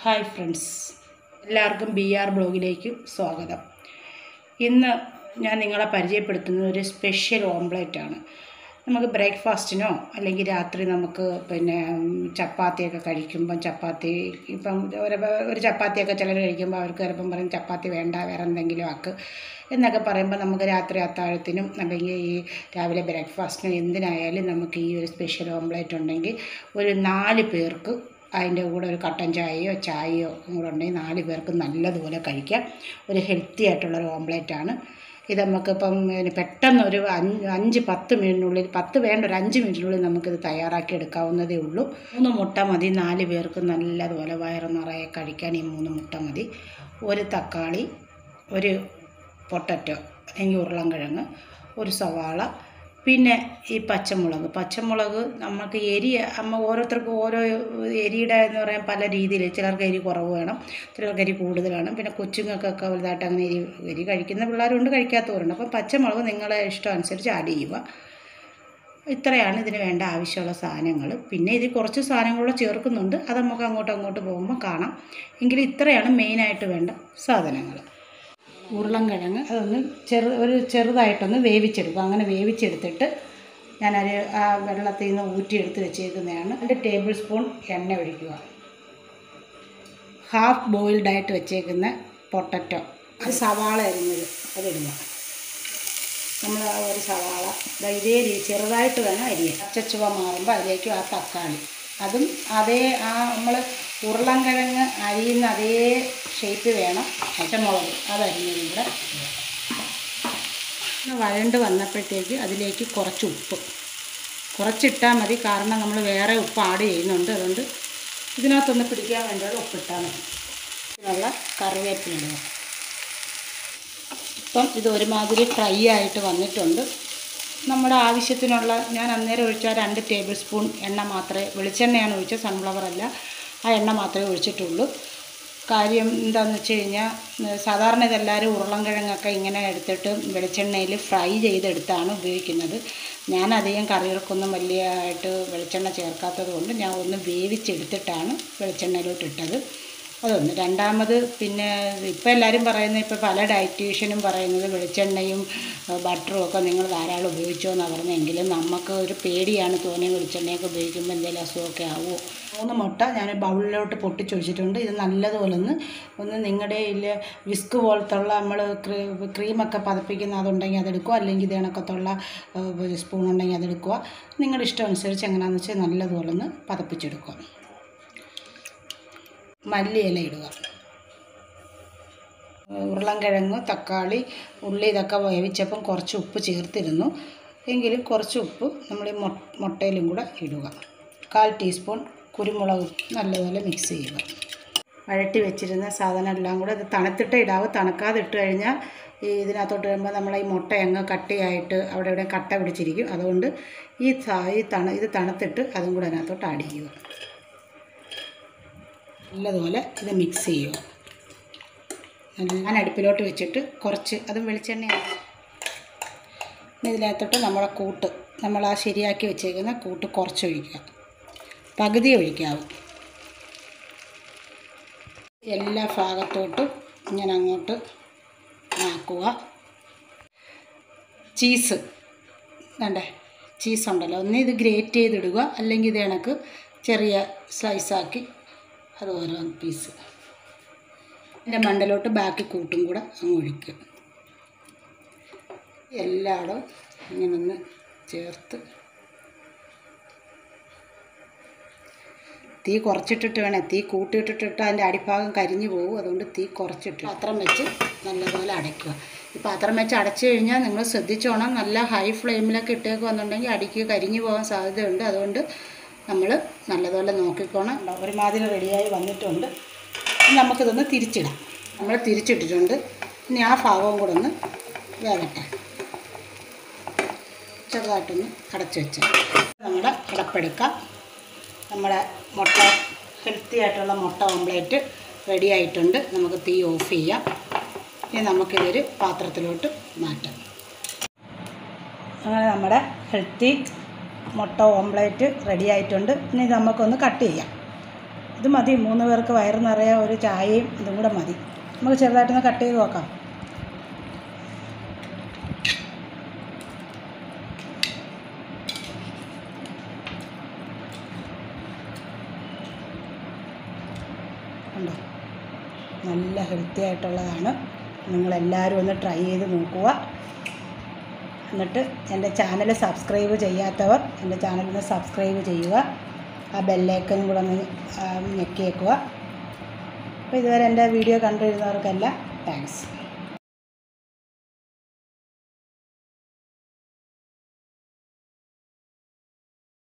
Hi friends, എല്ലാവർക്കും BR ബ്ലോഗിലേക്ക് സ്വാഗതം. ഇന്ന് ഞാൻ നിങ്ങളെ പരിചയപ്പെടുത്തുന്നത് ഒരു സ്പെഷ്യൽ ഓംപ്ലേറ്റാണ്. നമുക്ക് ബ്രേക്ക്ഫാസ്റ്റിനോ അല്ലെങ്കിൽ രാത്രി നമുക്ക് ചപ്പാത്തിയൊക്കെ കഴിക്കുമ്പം ഇപ്പം ഒരു ചപ്പാത്തിയൊക്കെ ചിലർ കഴിക്കുമ്പോൾ അവർക്ക് ചിലപ്പം പറയും ചപ്പാത്തി വേണ്ട, വേറെ എന്തെങ്കിലും ആക്ക് എന്നൊക്കെ പറയുമ്പോൾ നമുക്ക് രാത്രി അത്താഴത്തിനും അല്ലെങ്കിൽ ഈ രാവിലെ ബ്രേക്ക്ഫാസ്റ്റിനും എന്തിനായാലും നമുക്ക് ഈ ഒരു സ്പെഷ്യൽ ഓംപ്ലേറ്റ് ഉണ്ടെങ്കിൽ ഒരു 4 പേർക്ക് അതിൻ്റെ കൂടെ ഒരു കട്ടൻ ചായയോ കൂടെ ഉണ്ടെങ്കിൽ 4 പേർക്ക് നല്ലതുപോലെ കഴിക്കാം. ഒരു ഹെൽത്തി ആയിട്ടുള്ളൊരു ഓംപ്ലേറ്റാണ് ഇത്. നമുക്കിപ്പം പെട്ടെന്ന് ഒരു 5-10 മിനിറ്റിനുള്ളിൽ, 10 വേണ്ട, ഒരു 5 മിനിറ്റിനുള്ളിൽ നമുക്കിത് തയ്യാറാക്കി എടുക്കാവുന്നതേ ഉള്ളൂ. 3 മുട്ട മതി 4 പേർക്ക് നല്ലതുപോലെ വയറ് നിറയെ കഴിക്കാൻ. ഈ 3 മുട്ട മതി. ഒരു തക്കാളി, ഒരു പൊട്ടറ്റോ അല്ലെങ്കിൽ ഉരുളൻകിഴങ്ങ്, ഒരു സവാള, പിന്നെ ഈ പച്ചമുളക് നമുക്ക് ഓരോരുത്തർക്കും ഓരോ എരിയുടെ എന്ന് പറയാൻ പല രീതിയിൽ. ചിലർക്ക് എരി കുറവ് വേണം, ചിലർക്ക് എരി കൂടുതൽ വേണം. പിന്നെ കൊച്ചുങ്ങൾക്കൊക്കെ വലുതായിട്ട് അങ്ങനെ എരി കഴിക്കുന്ന പിള്ളേരുണ്ട്, കഴിക്കാത്തവരുണ്ട്. അപ്പം പച്ചമുളക് നിങ്ങളെ ഇഷ്ടം അനുസരിച്ച് ആഡ് ചെയ്യുക. ഇത്രയാണ് ഇതിന് വേണ്ട ആവശ്യമുള്ള സാധനങ്ങൾ. പിന്നെ ഇതിൽ കുറച്ച് സാധനങ്ങളൂടെ ചേർക്കുന്നുണ്ട്, അത് നമുക്ക് അങ്ങോട്ട് പോകുമ്പോൾ കാണാം. എങ്കിലും ഇത്രയാണ് മെയിനായിട്ട് വേണ്ട സാധനങ്ങൾ. ഉരുളൻകിഴങ്ങ് അതൊന്ന് ചെറുതായിട്ടൊന്ന് വേവിച്ചെടുക്കുക. അങ്ങനെ വേവിച്ചെടുത്തിട്ട് ഞാനൊരു വെള്ളത്തിൽ നിന്ന് ഊറ്റിയെടുത്ത് വെച്ചേക്കുന്നതാണ്. 2 ടേബിൾ സ്പൂൺ എണ്ണ ഒഴിക്കുക. ഹാഫ് ബോയിൽഡായിട്ട് വെച്ചേക്കുന്ന പൊട്ടറ്റോ, അത് സവാള അരിഞ്ഞത് അതിടുക. നമ്മൾ ആ ഒരു സവാള ഇതേ ചെറുതായിട്ട് വേണം അരിയാൻ. പച്ചച്ചുവ മാറുമ്പോൾ അതിലേക്ക് ആ തക്കാളി, അതും അതേ നമ്മൾ ഉരുളൻകിഴങ്ങ് അരിയുന്ന അതേ ഷേപ്പ് വേണം. പച്ചമുളക് അതരിഞ്ഞതും കൂടെ വഴണ്ട് വന്നപ്പോഴത്തേക്ക് അതിലേക്ക് കുറച്ച് ഉപ്പ് കുറച്ചിട്ടാൽ മതി. കാരണം നമ്മൾ വേറെ ഉപ്പ് ആഡ് ചെയ്യുന്നുണ്ട്, അതുകൊണ്ട് ഇതിനകത്തൊന്ന് പിടിക്കാൻ വേണ്ടിയുള്ള ഉപ്പിട്ടാൽ മതി. ഇതിനുള്ള കറിവേപ്പിലിടുക. ഇപ്പം ഇത് ഒരുമാതിരി ഫ്രൈ ആയിട്ട് വന്നിട്ടുണ്ട്. നമ്മുടെ ആവശ്യത്തിനുള്ള, ഞാൻ അന്നേരം ഒഴിച്ച 2 ടേബിൾ സ്പൂൺ എണ്ണ മാത്രമേ, വെളിച്ചെണ്ണയാണ് ഒഴിച്ചത്, സൺഫ്ലവർ അല്ല. ആ എണ്ണ മാത്രമേ ഒഴിച്ചിട്ടുള്ളൂ. കാര്യം എന്താണെന്ന് വെച്ച് കഴിഞ്ഞാൽ, സാധാരണ ഇതെല്ലാവരും ഉരുളൻകിഴങ്ങൊക്കെ ഇങ്ങനെ എടുത്തിട്ട് വെളിച്ചെണ്ണയിൽ ഫ്രൈ ചെയ്തെടുത്താണ് ഉപയോഗിക്കുന്നത്. ഞാൻ അധികം കറികൾക്കൊന്നും വലിയതായിട്ട് വെളിച്ചെണ്ണ ചേർക്കാത്തത് കൊണ്ട് ഞാൻ ഒന്ന് വേവിച്ചെടുത്തിട്ടാണ് വെളിച്ചെണ്ണയിലോട്ട് ഇട്ടത്. അതൊന്ന്. രണ്ടാമത്, പിന്നെ ഇപ്പോൾ എല്ലാവരും പറയുന്നത്, ഇപ്പോൾ പല ഡയറ്റീഷ്യനും പറയുന്നത് വെളിച്ചെണ്ണയും ബട്ടറും ഒക്കെ നിങ്ങൾ ധാരാളം ഉപയോഗിച്ചോ എന്നാണ് പറഞ്ഞതെങ്കിലും നമുക്ക് ഒരു പേടിയാണ്. തോന്നിയ വെളിച്ചെണ്ണയൊക്കെ ഉപയോഗിക്കുമ്പോൾ എന്തെങ്കിലും അസുഖമൊക്കെ ആവുമോ. 3 മുട്ട ഞാൻ ബൗളിലോട്ട് പൊട്ടിച്ചൊഴിച്ചിട്ടുണ്ട്. ഇത് നല്ലതുപോലെ ഒന്ന് നിങ്ങളുടെ ഇതിൽ വിസ്ക് പോലത്തുള്ള നമ്മൾ ക്രീമൊക്കെ പതപ്പിക്കുന്ന അതുണ്ടെങ്കിൽ അതെടുക്കുക, അല്ലെങ്കിൽ ഇത് കണക്കത്തുള്ള സ്പൂൺ ഉണ്ടെങ്കിൽ അതെടുക്കുക. നിങ്ങളുടെ ഇഷ്ടം അനുസരിച്ച് എങ്ങനെയാണെന്ന് വെച്ചാൽ നല്ലതുപോലെ ഒന്ന് പതപ്പിച്ചെടുക്കുക. മല്ലിയില ഇടുക. ഉരുളൻകിഴങ്ങ്, തക്കാളി, ഉള്ളി ഇതൊക്കെ വേവിച്ചപ്പം കുറച്ച് ഉപ്പ് ചേർത്തിരുന്നു, എങ്കിലും കുറച്ച് ഉപ്പ് നമ്മൾ ഈ മുട്ടയിലും കൂടെ ഇടുക. 1/4 ടീസ്പൂൺ കുരുമുളക് നല്ലപോലെ മിക്സ് ചെയ്യുക. വഴറ്റി വെച്ചിരുന്ന സാധനം എല്ലാം കൂടെ ഇത് തണുത്തിട്ട് ഇടാവും. തണുക്കാതെ ഇട്ട് കഴിഞ്ഞാൽ ഇതിനകത്തോട്ട് വരുമ്പോൾ നമ്മളെ ഈ മുട്ട അങ്ങ് കട്ടിയായിട്ട് അവിടെ കട്ട പിടിച്ചിരിക്കും. അതുകൊണ്ട് ഇത് തണുത്തിട്ട് അതും കൂടെ അതിനകത്തോട്ട് ആഡ് ചെയ്യുക. നല്ലതുപോലെ ഇത് മിക്സ് ചെയ്യുക. ഞാൻ അടുപ്പിലോട്ട് വെച്ചിട്ട് കുറച്ച്, അതും വെളിച്ചെണ്ണയാണ്, ഇതിനകത്തോട്ട് നമ്മൾ ആ ശരിയാക്കി വെച്ചേക്കുന്ന കൂട്ട് കുറച്ച് ഒഴിക്കുക. പകുതി ഒഴിക്കാവും. എല്ലാ ഭാഗത്തോട്ടും ഇങ്ങനെ അങ്ങോട്ട് ആക്കുക. ചീസ് ചീസുണ്ടല്ലോ, ഒന്ന് ഇത് ഗ്രേറ്റ് ചെയ്തിടുക, അല്ലെങ്കിൽ ഇത് കണക്ക് ചെറിയ സ്ലൈസാക്കി അത് ഓരോ പീസ് എൻ്റെ മണ്ടലോട്ട് ബാക്കി കൂട്ടും കൂടെ അങ്ങ് ഒഴിക്കുക. എല്ലായിടും ഇങ്ങനൊന്ന് ചേർത്ത് തീ കുറച്ചിട്ടിട്ട് വേണം. തീ കൂട്ടിയിട്ടിട്ട് അതിൻ്റെ അടിഭാഗം കരിഞ്ഞു പോകും. അതുകൊണ്ട് തീ കുറച്ചിട്ട് പാത്രം വെച്ച് നല്ലതുപോലെ അടയ്ക്കുക. ഈ പാത്രം വെച്ച് അടച്ചു കഴിഞ്ഞാൽ നിങ്ങൾ ശ്രദ്ധിച്ചോണം, നല്ല ഹൈ ഫ്ലെയിമിലൊക്കെ ഇട്ടേക്കുന്നുണ്ടെങ്കിൽ അടിക്ക് കരിഞ്ഞു പോകാൻ സാധ്യതയുണ്ട്. അതുകൊണ്ട് നമ്മൾ നല്ലതുപോലെ നോക്കിക്കോണം. ഒരുമാതിരി റെഡിയായി വന്നിട്ടുണ്ട്. നമുക്കിതൊന്ന് തിരിച്ചിടാം. നമ്മൾ തിരിച്ചിട്ടിട്ടുണ്ട്. ഇനി ആ ഭാഗവും കൂടെ ഒന്ന് വേകട്ടെ. ചെറുതായിട്ടൊന്ന് അടച്ചു വെച്ച് നമ്മുടെ അടപ്പെടുക്കാം. നമ്മുടെ ഹെൽത്തി ആയിട്ടുള്ള മുട്ട ഓംപ്ലേറ്റ് റെഡി ആയിട്ടുണ്ട്. നമുക്ക് തീ ഓഫ് ചെയ്യാം. ഇനി നമുക്കിതൊരു പാത്രത്തിലോട്ട് മാറ്റാം. അങ്ങനെ നമ്മുടെ ഹെൽത്തി മുട്ട ഓംപ്ലേറ്റ് റെഡി ആയിട്ടുണ്ട്. ഇനി നമുക്കൊന്ന് കട്ട് ചെയ്യാം. ഇത് മതി, 3 പേർക്ക് വയറ് നിറയെ ഒരു ചായയും ഇതും കൂടെ മതി. നമുക്ക് ചെറുതായിട്ടൊന്ന് കട്ട് ചെയ്ത് നോക്കാം. ഉണ്ടോ, നല്ല ഹെൽത്തി ആയിട്ടുള്ളതാണ്. നിങ്ങളെല്ലാവരും ഒന്ന് ട്രൈ ചെയ്ത് നോക്കുക. എന്നിട്ട് എൻ്റെ ചാനൽ സബ്സ്ക്രൈബ് ചെയ്യാത്തവർ എൻ്റെ ചാനലൊന്ന് സബ്സ്ക്രൈബ് ചെയ്യുക. ആ ബെല്ലൈക്കനും കൂടെ ഒന്ന് ഞെക്കിയേക്കുക. അപ്പോൾ ഇതുവരെ എൻ്റെ വീഡിയോ കണ്ടിരുന്നവർക്കെല്ലാം താങ്ക്സ്.